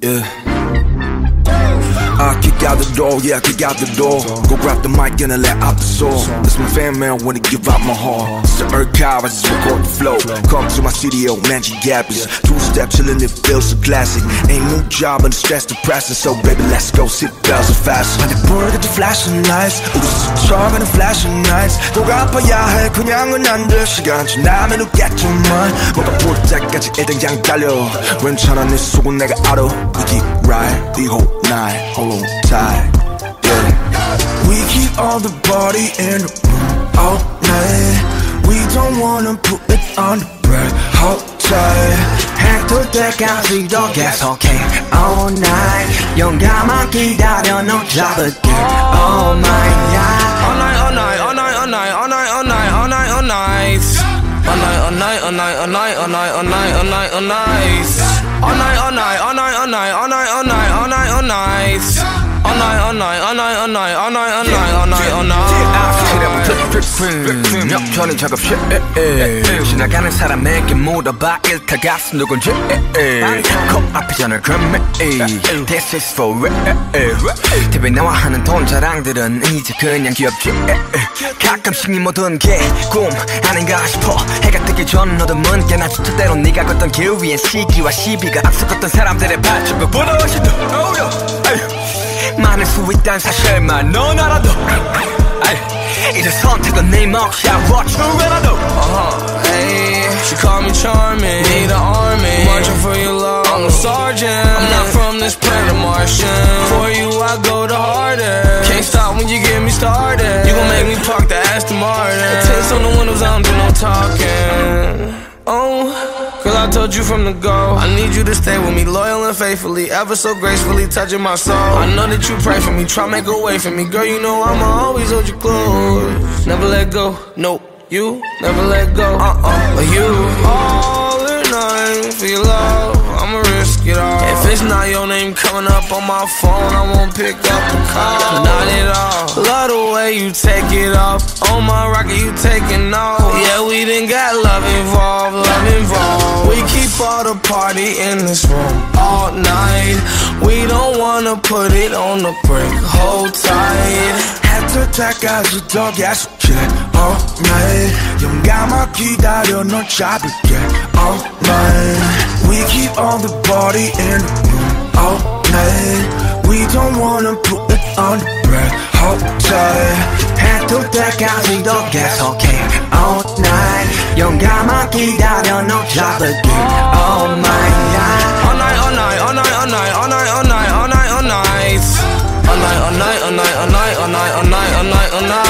Yeah. I kick out the door, yeah, I kick out the door. Go grab the mic and I let out the soul. That's my fan, man, wanna give out my heart. It's the Rkive, I just record the flow. Come to my studio, magic gappers. Two-step chillin', it feels so classic. Ain't no job, and the stress depressing. So baby, let's go, sit bells so fast. And the bird at the flashing lights. 우리 스쳐가는 flashing nights. 꼭 아파야 해, 그냥은 안 돼. 시간 지나면 웃겠지만 뭐가 볼 때까지 일단 양 달려. 괜찮아, 네 속은 내가 알아. We keep right the whole night. Hold on tight, yeah. We keep all the party in the room all night. We don't wanna put it on the break. Hold tight. 해뜰 때까지 더 계속해 all night. Yeonggama 기다려 너 잡을게 all night, yeah. All night, all night, all night, all night, all night, all night, all night, all night. All night, all night, all night, all night, all night, all night, all night, all night. All night, all night, all night, all night, all night, all night, all night, all night. All night, all night, all night, all night, all night, all night, all night, all night. 역전은 작업실 지나가는 사람에게 물어봐 일타 가수 누군지 코앞에 전을 그매 This is for real TV 나와 하는 돈 자랑들은 이제 그냥 귀엽지 가끔씩 네 모든 게 꿈 아닌가 싶어 해가 뜨기 전 너도 문게나 주뜻대로 네가 걷던 길 위엔 시기와 시비가 앞서갔던 사람들의 발자국보다 훨씬 더 많을 수 있단 사실만 넌 알아도 이제 선택은 네 몫이야 What you gonna do? Hey, she call me charming, need an army, marching for your love. I'm a sergeant, I'm not from this planet Martian. For you I go the hardest. Can't stop when you get me started. You gon' make me park the Aston Martin. Tints on the windows, I don't do no talking. Oh, girl, I told you from the go, I need you to stay with me, loyal and faithfully, ever so gracefully touching my soul. I know that you pray for me, try make a way for me. Girl, you know I'ma always hold you close. Never let go, nope, you never let go. But you all or nothing for your love, I'ma risk it all. If it's not your name coming up on my phone, I won't pick up the call. Not at all. Love the way you take it off. On my rocket, you taking off. Yeah, we done got love involved, love involved. We keep all the party in this room all night. We don't wanna put it on the break. Hold tight. 해뜰 때까지 더 계속해 all night. Yeonggama 기다려 너 잡을게 all night. We keep all the party in the room all night. We don't wanna put it on the break. Hold tight. 해뜰 때까지 더 계속해 all night. Yeonggama 기다려 너 잡을게 all night, yeah. All night, all night, all night, all night, all night, all night, all night, all night. All night, all night, all night, all night, all night, all night, all night, all night.